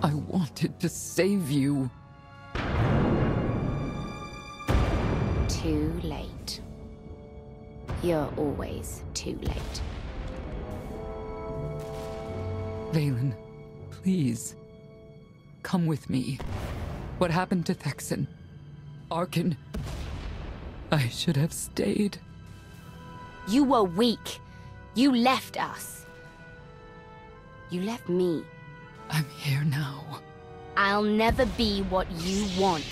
I wanted to save you. Too late. You're always too late. Vaylin, please. Come with me. What happened to Thexan? Arcann? I should have stayed. You were weak. You left us. You left me. I'm here now. I'll never be what you want.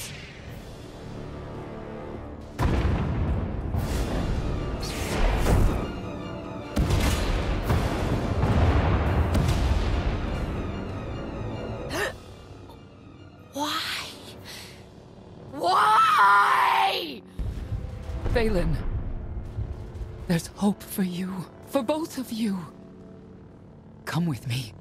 Why? Why? Vaylin, there's hope for you, for both of you. Come with me.